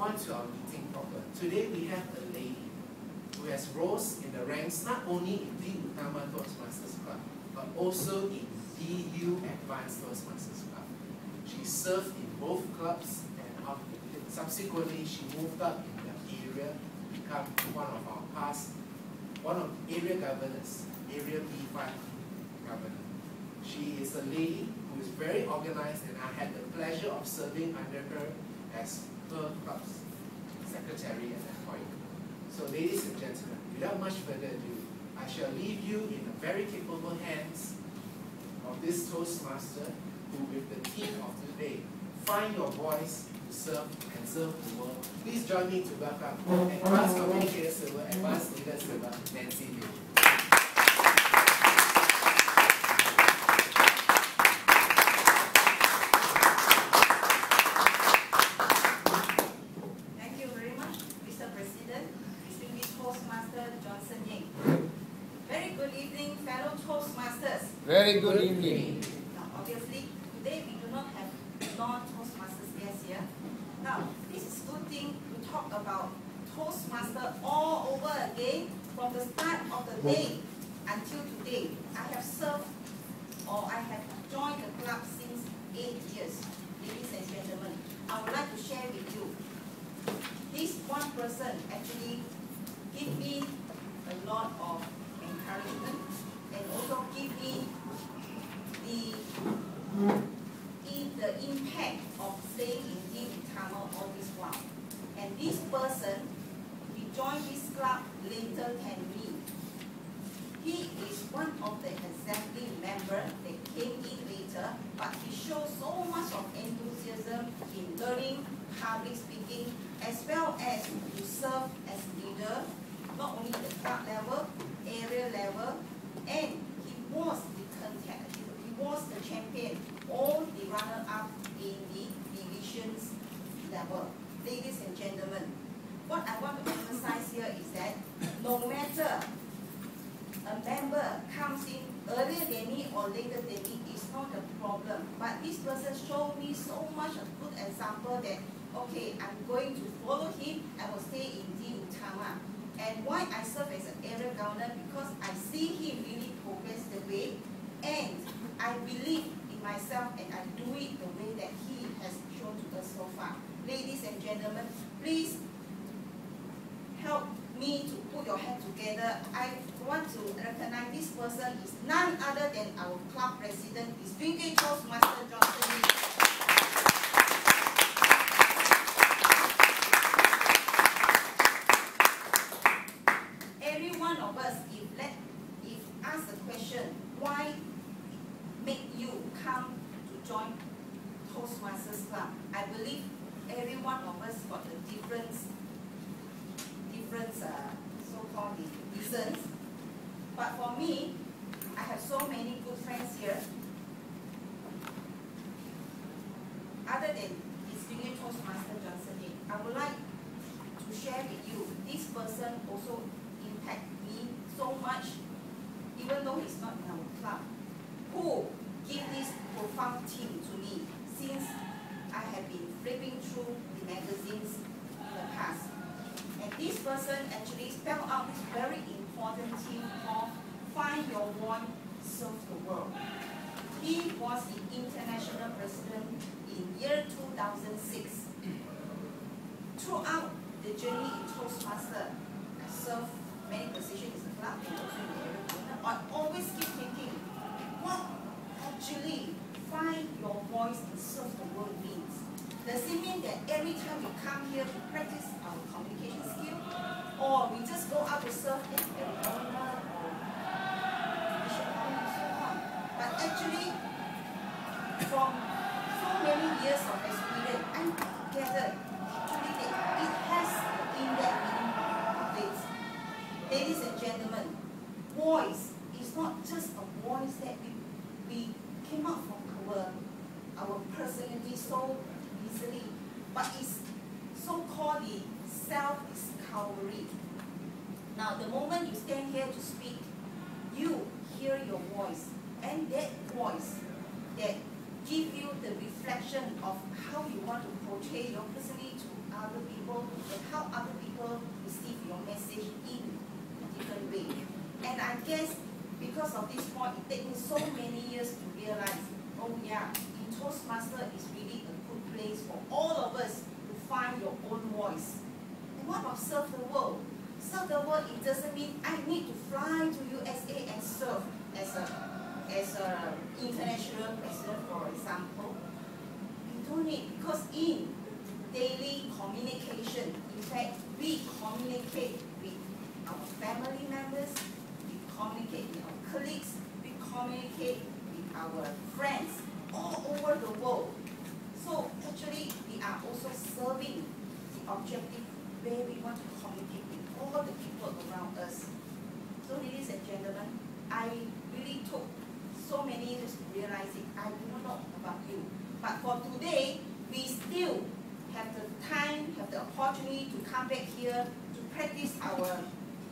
on to our meeting proper. Today we have a lady who has rose in the ranks not only in Di Utama Toastmasters Club, but also in DU Advanced Toastmasters Club. She served in both clubs, and subsequently she moved up in the area to become one of area governors, Area B5 governor. She is a lady who is very organized, and I had the pleasure of serving under her as her club's secretary at that point. So ladies and gentlemen, without much further ado, I shall leave you in the very capable hands of this Toastmaster who, with the theme of today, find your voice to serve and serve the world. Please join me to welcome Advanced Communicator Silver, Advanced Leader Silver, Nancy Liu. Thank you very much, Mr. President, distinguished Toastmaster Johnson Yeng. Very good evening, fellow Toastmasters. Very good evening. Now, obviously, today we do not have non-Toastmasters guests here. Now, this is a good thing to talk about Toastmaster all over again from the start of the day until today. I have served, or I have joined the club since 8 years. Ladies and gentlemen, I would like to share with you. This one person actually give me a lot of encouragement and also give me the impact of staying in Di Utama all this while. And this person, he joined this club later than me. He is one of the assembly members that came in later, but he shows so much of enthusiasm in learning public speaking, as well as to serve as leader, not only at the club level, area level, and he was the champion, or the runner-up in the divisions level. Ladies and gentlemen, what I want to emphasize here is that no matter a member comes in earlier than me or later than me, is not a problem. But this person showed me so much a good example that, okay, I'm going to follow him, I will stay in Di Utama. And why I serve as an area governor? Because I see him really progress the way, and I believe in myself, and I do it the way that he has shown to us so far. Ladies and gentlemen, please help me to put your hand together. I want to recognize this person is none other than our club president, distinguished Toastmaster Johnson Yeng. Every one of us, if asked the question, why make you come to join Toastmasters Club? I believe every one of us got a different so-called reasons. But for me, I have so many good friends here. Other than distinguished Toastmaster Johnson Yeng, I would like to share with you, this person also impacted me so much, even though he's not in our club, who give this profound theme to me since I have been flipping through the magazines in the past. And this person actually spelled out this very important theme of find your one, serve the world. He was the international president in year 2006. Throughout the journey in Toastmaster, I served many positions in the club and also in the area governor. I always keep thinking, what actually find your voice and serve the world means? Does it mean that every time we come here to practice our communication skill, or we just go out to serve in area governor or division and so on? But actually, from so many years of experience, I gathered actually that it has an in-depth meaning of it. Ladies and gentlemen, voice is not just a voice that we came out from our personality so easily, but it's so-called the self-discovery. Now, the moment you stand here to speak, you hear your voice, and that voice that give you the reflection of how you want to portray your personality to other people and how other people receive your message in a different way. And I guess because of this point, it takes me so many years to realize, oh yeah, in Toastmaster is really a good place for all of us to find your own voice. And what about serve the world? Serve the world, it doesn't mean I need to fly to USA and serve as a international president, for example. You don't need, because in daily communication, in fact, we communicate with our family members, we communicate with our colleagues, we communicate with our friends all over the world. So actually, we are also serving the objective where we want to communicate with all the people around us. So ladies and gentlemen, I really took so many years to realize it. I do not know about you. But for today, we still have the time, have the opportunity to come back here to practice our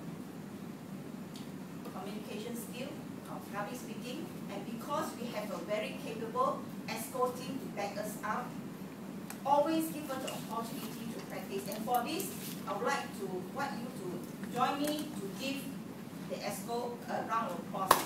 communication skill, our public speaking, and because we have a very capable EXCO team to back us up, always give us the opportunity to practice. And for this, I would like to want you to join me to give the EXCO a round of applause.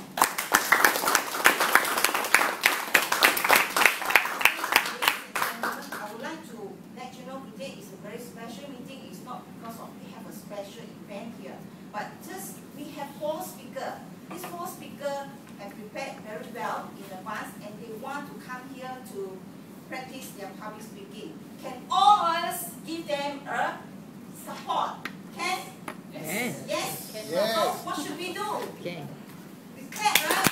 I would like to let you know today is a very special meeting. It's not because of we have a special event here, but just we have 4 speakers. These 4 speakers have prepared very well in advance, and they want to come here to practice their public speaking. Can all of us give them a support? Can? Yes. Yes? Yes. So what should we do? Okay. We clap, right?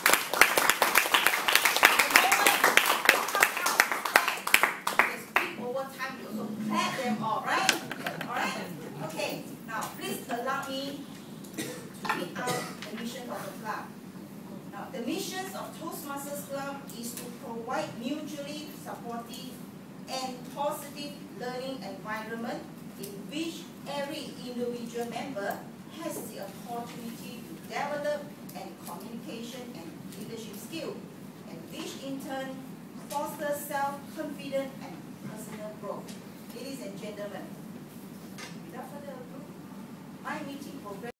Time you also clap them all, right? Alright? Okay, now please allow me to read out the mission of the club. Now, the missions of Toastmasters Club is to provide mutually supportive and positive learning environment in which every individual member has the opportunity to develop and communication and leadership skill, and which in turn fosters self-confidence and personal growth. Ladies and gentlemen, without further ado, my meeting program